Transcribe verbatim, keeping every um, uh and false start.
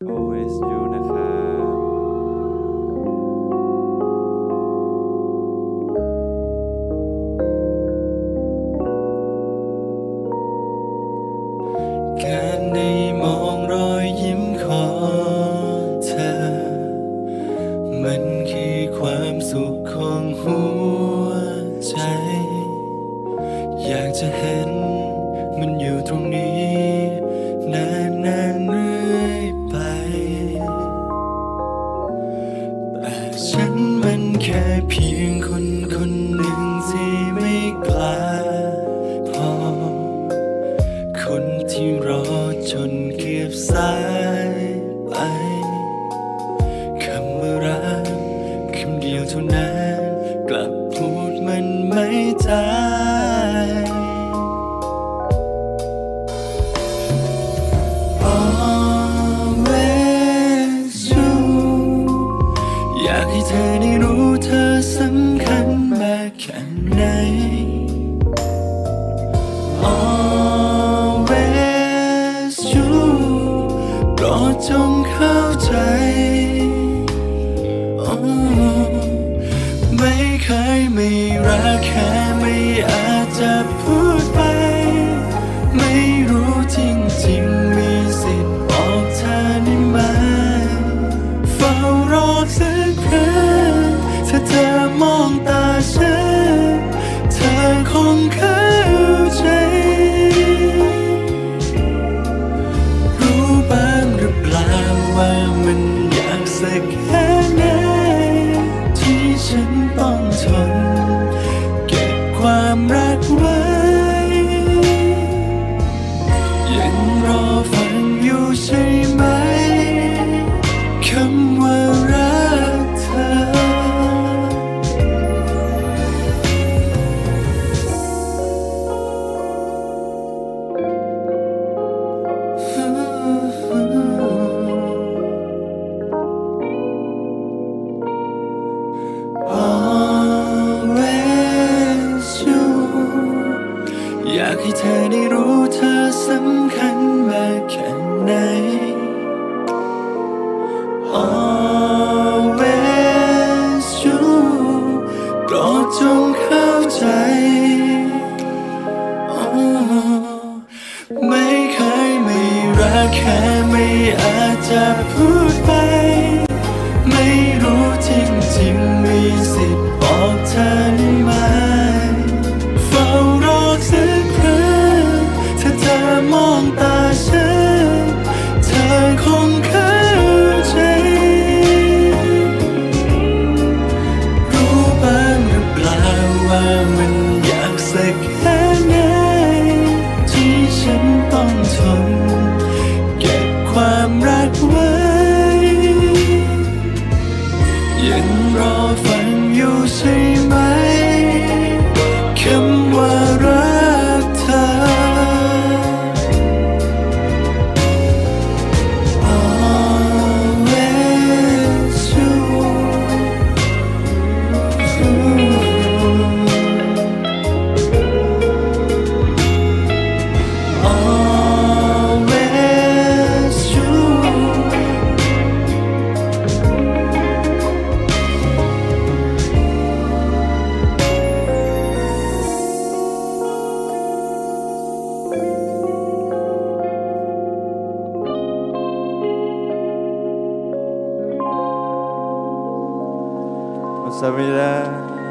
always you นะครับการได้มองรอยยิ้มของเธอมันคือความสุขของหัวใจอยากจะเห็นมันอยู่ตรงนี้นานๆเรื่อยไปแต่ฉันมันแค่เพียงคนคนหนึ่งที่ไม่กล้าพอคนที่รอจนเกือบสายไปคำว่ารักคำเดียวเท่านั้นกลับพูดมันไม่ได้ Always you อยากให้เธอได้รู้เธอสำคัญมากแค่ไหน Always you โปรดจงเข้าใจ oh ไม่เคยไม่รักแค่ไม่อาจจะพูดไปไม่รู้จริงๆมีสิทธิ์บอกเธอได้ไหมเฝ้ารอสักครั้งถ้าเธอมองตาฉันเธอคงเข้าใจรู้บ้างหรือเปล่าว่ามันยากสักแค่ไหนที่ฉันต้องทนเก็บความรักไว้ยังรอฟังอยู่ใช่ไหมคำว่ารักเธอAlways you อยากให้เธอได้รู้เธอสำคัญมากแค่ไหน Always you โปรดจงเข้าใจ oh ไม่เคยไม่รักแค่ไม่อาจจะพูดไปไม่รู้จริงๆมีสิทธิ์บอกเธอได้ไหมเฝ้ารอสักครั้งถ้าเธอมองตาฉันเธอคงเข้าใจรู้บ้างหรือเปล่าว่ามันยากสักแค่ไหนที่ฉันต้องทนเก็บความรักไว้ยังรอฟังอยู่ใช่ไหมคำว่ารักเธอ Always you Always you 감사합니다.